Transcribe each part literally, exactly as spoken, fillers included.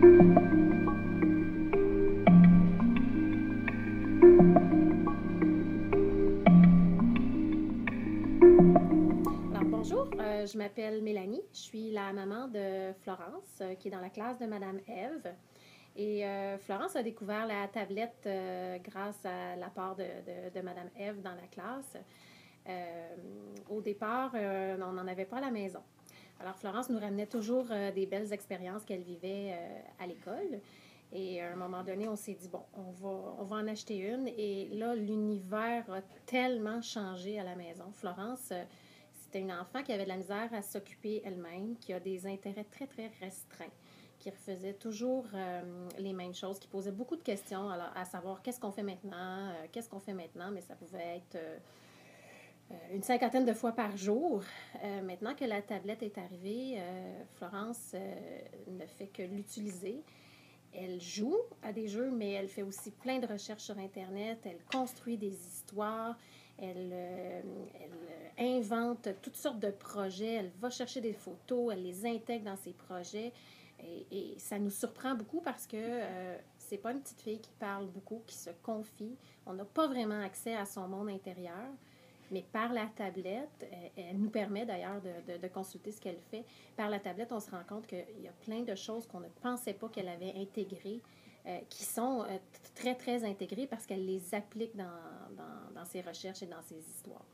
Alors, bonjour, euh, je m'appelle Mélanie, je suis la maman de Florence, euh, qui est dans la classe de Madame Ève. Et euh, Florence a découvert la tablette euh, grâce à l'apport de, de, de Madame Ève dans la classe. Euh, au départ, euh, on n'en avait pas à la maison. Alors, Florence nous ramenait toujours euh, des belles expériences qu'elle vivait euh, à l'école. Et à un moment donné, on s'est dit, bon, on va, on va en acheter une. Et là, l'univers a tellement changé à la maison. Florence, euh, c'était une enfant qui avait de la misère à s'occuper elle-même, qui a des intérêts très, très restreints, qui refaisait toujours euh, les mêmes choses, qui posait beaucoup de questions, alors, à savoir qu'est-ce qu'on fait maintenant, euh, qu'est-ce qu'on fait maintenant, mais ça pouvait être euh, une cinquantaine de fois par jour. Euh, maintenant que la tablette est arrivée, euh, Florence euh, ne fait que l'utiliser. Elle joue à des jeux, mais elle fait aussi plein de recherches sur Internet. Elle construit des histoires. Elle, euh, elle invente toutes sortes de projets. Elle va chercher des photos. Elle les intègre dans ses projets. Et, et ça nous surprend beaucoup parce que euh, c'est pas une petite fille qui parle beaucoup, qui se confie. On n'a pas vraiment accès à son monde intérieur. Mais par la tablette, elle nous permet d'ailleurs de, de, de consulter ce qu'elle fait. Par la tablette, on se rend compte qu'il y a plein de choses qu'on ne pensait pas qu'elle avait intégrées, euh, qui sont euh, très, très intégrées parce qu'elle les applique dans, dans, dans ses recherches et dans ses histoires.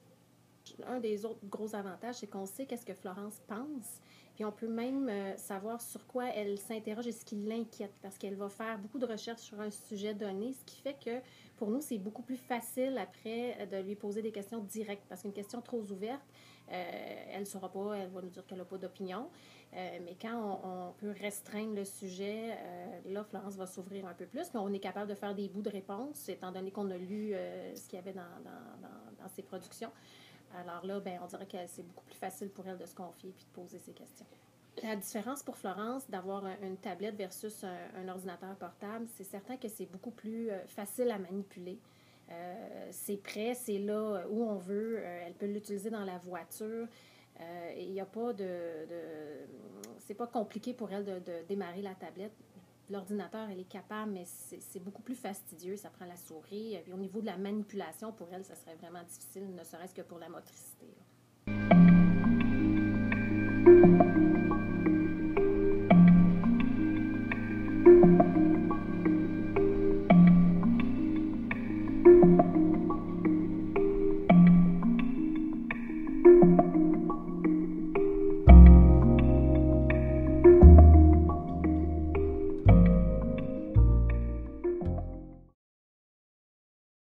Un des autres gros avantages, c'est qu'on sait qu'est-ce que Florence pense, puis on peut même euh, savoir sur quoi elle s'interroge et ce qui l'inquiète, parce qu'elle va faire beaucoup de recherches sur un sujet donné, ce qui fait que pour nous, c'est beaucoup plus facile après de lui poser des questions directes, parce qu'une question trop ouverte, euh, elle ne saura pas, elle va nous dire qu'elle n'a pas d'opinion, euh, mais quand on, on peut restreindre le sujet, euh, là, Florence va s'ouvrir un peu plus, puis on est capable de faire des bouts de réponse, étant donné qu'on a lu euh, ce qu'il y avait dans, dans, dans, dans ses productions. Alors là, ben, on dirait que c'est beaucoup plus facile pour elle de se confier et de poser ses questions. La différence pour Florence d'avoir une tablette versus un, un ordinateur portable, c'est certain que c'est beaucoup plus facile à manipuler. Euh, c'est prêt, c'est là où on veut. Euh, elle peut l'utiliser dans la voiture. Euh, Il n'y a pas de, de c'est pas compliqué pour elle de, de démarrer la tablette. L'ordinateur, elle est capable, mais c'est, c'est beaucoup plus fastidieux. Ça prend la souris. Puis au niveau de la manipulation, pour elle, ça serait vraiment difficile, ne serait-ce que pour la motricité.